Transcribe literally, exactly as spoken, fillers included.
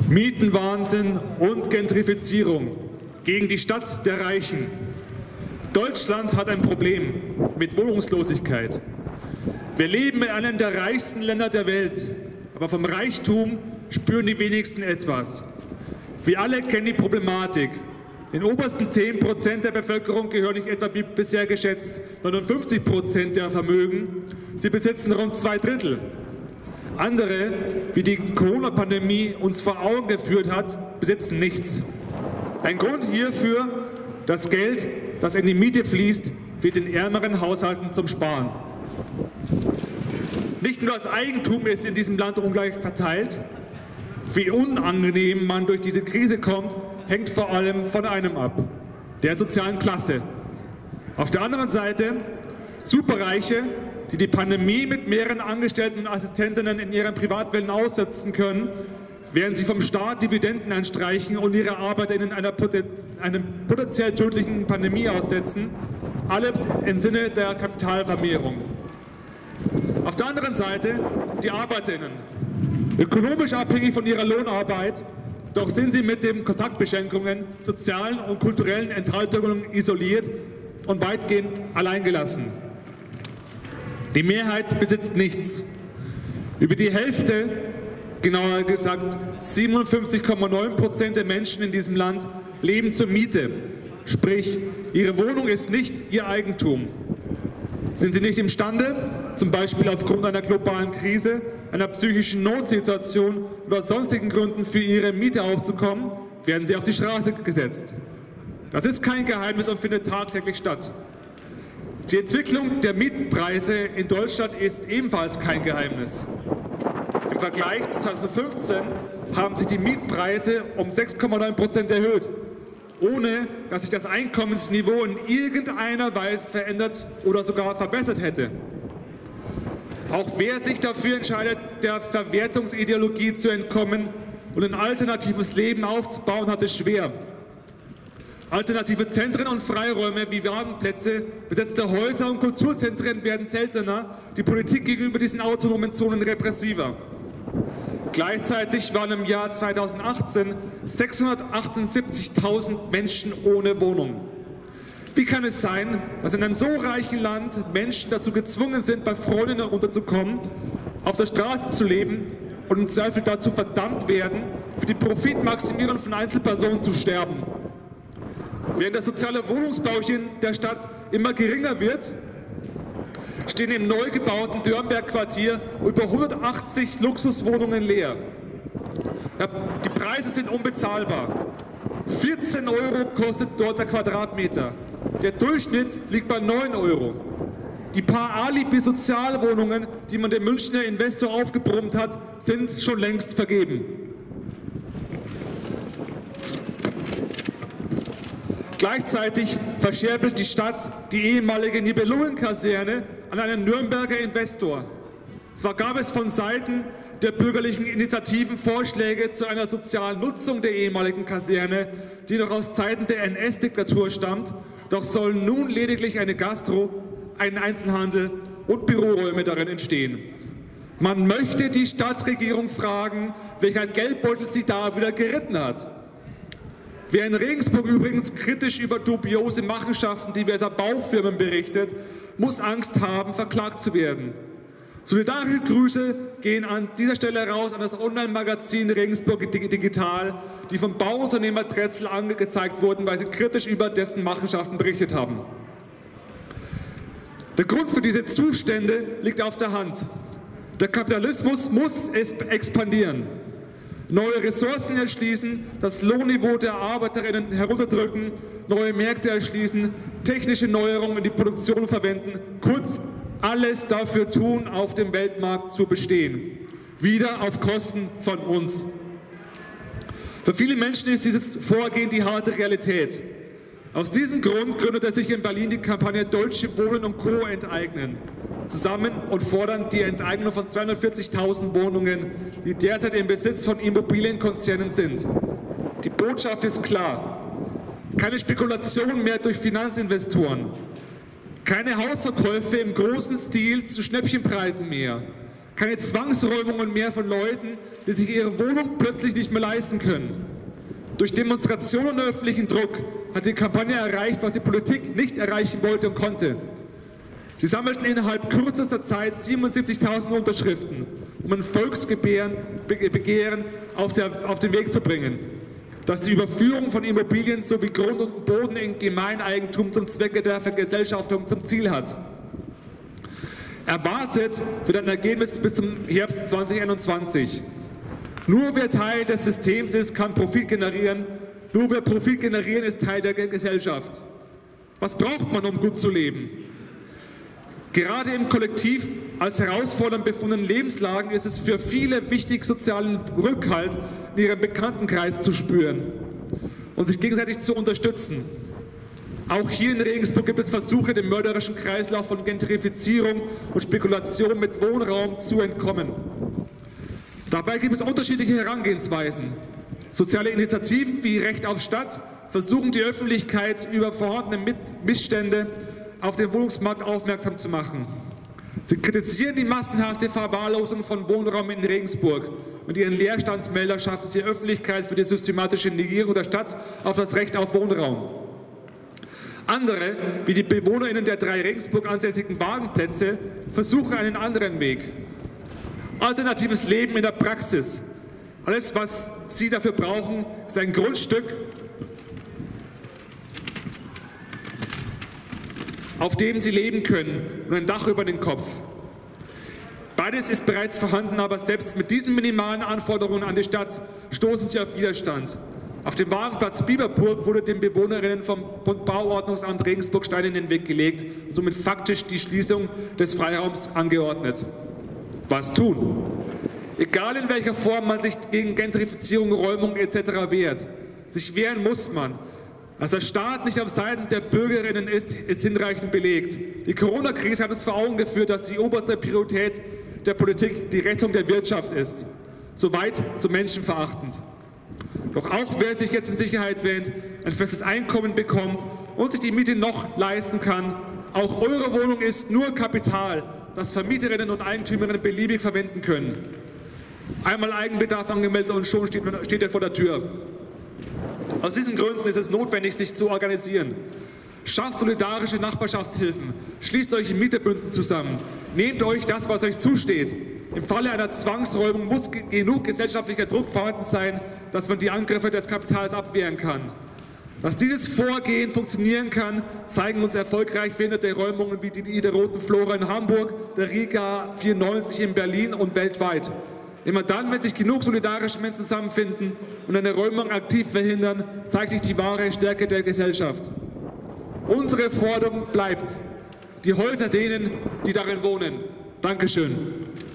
Mietenwahnsinn und Gentrifizierung gegen die Stadt der Reichen. Deutschland hat ein Problem mit Wohnungslosigkeit. Wir leben in einem der reichsten Länder der Welt, aber vom Reichtum spüren die wenigsten etwas. Wir alle kennen die Problematik. Den obersten zehn Prozent der Bevölkerung gehören nicht etwa wie bisher geschätzt neunundfünfzig Prozent der Vermögen. Sie besitzen rund zwei Drittel. Andere, wie die Corona-Pandemie uns vor Augen geführt hat, besitzen nichts. Ein Grund hierfür: das Geld, das in die Miete fließt, wird den ärmeren Haushalten zum Sparen. Nicht nur das Eigentum ist in diesem Land ungleich verteilt. Wie unangenehm man durch diese Krise kommt, hängt vor allem von einem ab: der sozialen Klasse. Auf der anderen Seite Superreiche, die die Pandemie mit mehreren Angestellten und Assistentinnen in ihren Privatwellen aussetzen können, während sie vom Staat Dividenden einstreichen und ihre ArbeiterInnen einer poten einem potenziell tödlichen Pandemie aussetzen, alles im Sinne der Kapitalvermehrung. Auf der anderen Seite die ArbeiterInnen, ökonomisch abhängig von ihrer Lohnarbeit, doch sind sie mit den Kontaktbeschränkungen, sozialen und kulturellen Enthaltungen isoliert und weitgehend alleingelassen. Die Mehrheit besitzt nichts. Über die Hälfte, genauer gesagt siebenundfünfzig Komma neun Prozent der Menschen in diesem Land, leben zur Miete. Sprich, ihre Wohnung ist nicht ihr Eigentum. Sind sie nicht imstande, zum Beispiel aufgrund einer globalen Krise, einer psychischen Notsituation oder sonstigen Gründen für ihre Miete aufzukommen, werden sie auf die Straße gesetzt. Das ist kein Geheimnis und findet tagtäglich statt. Die Entwicklung der Mietpreise in Deutschland ist ebenfalls kein Geheimnis. Im Vergleich zu zweitausendfünfzehn haben sich die Mietpreise um sechs Komma neun Prozent erhöht, ohne dass sich das Einkommensniveau in irgendeiner Weise verändert oder sogar verbessert hätte. Auch wer sich dafür entscheidet, der Verwertungsideologie zu entkommen und ein alternatives Leben aufzubauen, hat es schwer. Alternative Zentren und Freiräume wie Warenplätze, besetzte Häuser und Kulturzentren werden seltener, die Politik gegenüber diesen autonomen Zonen repressiver. Gleichzeitig waren im Jahr zweitausendachtzehn sechshundertachtundsiebzigtausend Menschen ohne Wohnung. Wie kann es sein, dass in einem so reichen Land Menschen dazu gezwungen sind, bei Freundinnen unterzukommen, auf der Straße zu leben und im Zweifel dazu verdammt werden, für die Profitmaximierung von Einzelpersonen zu sterben? Während der soziale Wohnungsbau hier in der Stadt immer geringer wird, stehen im neu gebauten Dörnberg-Quartier über hundertachtzig Luxuswohnungen leer. Die Preise sind unbezahlbar. vierzehn Euro kostet dort der Quadratmeter. Der Durchschnitt liegt bei neun Euro. Die paar Alibi-Sozialwohnungen, die man dem Münchner Investor aufgebrummt hat, sind schon längst vergeben. Gleichzeitig verscherbelt die Stadt die ehemalige Nibelungenkaserne an einen Nürnberger Investor. Zwar gab es von Seiten der bürgerlichen Initiativen Vorschläge zu einer sozialen Nutzung der ehemaligen Kaserne, die noch aus Zeiten der N S-Diktatur stammt, doch sollen nun lediglich eine Gastro, ein Einzelhandel und Büroräume darin entstehen. Man möchte die Stadtregierung fragen, welcher Geldbeutel sie da wieder geritten hat. Wer in Regensburg übrigens kritisch über dubiose Machenschaften diverser Baufirmen berichtet, muss Angst haben, verklagt zu werden. Solidarische Grüße gehen an dieser Stelle raus an das Online-Magazin Regensburg Digital, die vom Bauunternehmer Trätzl angezeigt wurden, weil sie kritisch über dessen Machenschaften berichtet haben. Der Grund für diese Zustände liegt auf der Hand. Der Kapitalismus muss expandieren, neue Ressourcen erschließen, das Lohnniveau der ArbeiterInnen herunterdrücken, neue Märkte erschließen, technische Neuerungen in die Produktion verwenden, kurz alles dafür tun, auf dem Weltmarkt zu bestehen. Wieder auf Kosten von uns. Für viele Menschen ist dieses Vorgehen die harte Realität. Aus diesem Grund gründete sich in Berlin die Kampagne Deutsche Wohnen und Co. enteignen. Zusammen und fordern die Enteignung von zweihundertvierzigtausend Wohnungen, die derzeit im Besitz von Immobilienkonzernen sind. Die Botschaft ist klar. Keine Spekulation mehr durch Finanzinvestoren. Keine Hausverkäufe im großen Stil zu Schnäppchenpreisen mehr. Keine Zwangsräumungen mehr von Leuten, die sich ihre Wohnung plötzlich nicht mehr leisten können. Durch Demonstrationen und öffentlichen Druck hat die Kampagne erreicht, was die Politik nicht erreichen wollte und konnte. Sie sammelten innerhalb kürzester Zeit siebenundsiebzigtausend Unterschriften, um ein Volksbegehren auf, der, auf den Weg zu bringen, das die Überführung von Immobilien sowie Grund und Boden in Gemeineigentum zum Zwecke der Vergesellschaftung zum Ziel hat. Erwartet wird ein Ergebnis bis zum Herbst zweitausendeinundzwanzig. Nur wer Teil des Systems ist, kann Profit generieren. Nur wer Profit generieren, ist Teil der Gesellschaft. Was braucht man, um gut zu leben? Gerade im Kollektiv als herausfordernd befundenen Lebenslagen ist es für viele wichtig, sozialen Rückhalt in ihrem Bekanntenkreis zu spüren und sich gegenseitig zu unterstützen. Auch hier in Regensburg gibt es Versuche, dem mörderischen Kreislauf von Gentrifizierung und Spekulation mit Wohnraum zu entkommen. Dabei gibt es unterschiedliche Herangehensweisen. Soziale Initiativen wie Recht auf Stadt versuchen, die Öffentlichkeit über vorhandene Missstände auf den Wohnungsmarkt aufmerksam zu machen. Sie kritisieren die massenhafte Verwahrlosung von Wohnraum in Regensburg. Mit ihren Leerstandsmelder schaffen sie Öffentlichkeit für die systematische Negierung der Stadt auf das Recht auf Wohnraum. Andere, wie die BewohnerInnen der drei Regensburg ansässigen Wagenplätze, versuchen einen anderen Weg. Alternatives Leben in der Praxis. Alles, was sie dafür brauchen, ist ein Grundstück, auf dem sie leben können und ein Dach über den Kopf. Beides ist bereits vorhanden, aber selbst mit diesen minimalen Anforderungen an die Stadt stoßen sie auf Widerstand. Auf dem Wagenplatz Bieberburg wurde den BewohnerInnen vom Bauordnungsamt Regensburg Stein in den Weg gelegt und somit faktisch die Schließung des Freiraums angeordnet. Was tun? Egal in welcher Form man sich gegen Gentrifizierung, Räumung et cetera wehrt, sich wehren muss man. Dass der Staat nicht auf Seiten der Bürgerinnen ist, ist hinreichend belegt. Die Corona-Krise hat uns vor Augen geführt, dass die oberste Priorität der Politik die Rettung der Wirtschaft ist. Soweit so menschenverachtend. Doch auch wer sich jetzt in Sicherheit wähnt, ein festes Einkommen bekommt und sich die Miete noch leisten kann, auch eure Wohnung ist nur Kapital, das Vermieterinnen und Eigentümerinnen beliebig verwenden können. Einmal Eigenbedarf angemeldet und schon steht, man, steht er vor der Tür. Aus diesen Gründen ist es notwendig, sich zu organisieren. Schafft solidarische Nachbarschaftshilfen, schließt euch in Mieterbünden zusammen, nehmt euch das, was euch zusteht. Im Falle einer Zwangsräumung muss genug gesellschaftlicher Druck vorhanden sein, dass man die Angriffe des Kapitals abwehren kann. Dass dieses Vorgehen funktionieren kann, zeigen uns erfolgreich verhinderte Räumungen wie die der Roten Flora in Hamburg, der Riga vierundneunzig in Berlin und weltweit. Immer dann, wenn sich genug solidarische Menschen zusammenfinden und eine Räumung aktiv verhindern, zeigt sich die wahre Stärke der Gesellschaft. Unsere Forderung bleibt: die Häuser denen, die darin wohnen. Dankeschön.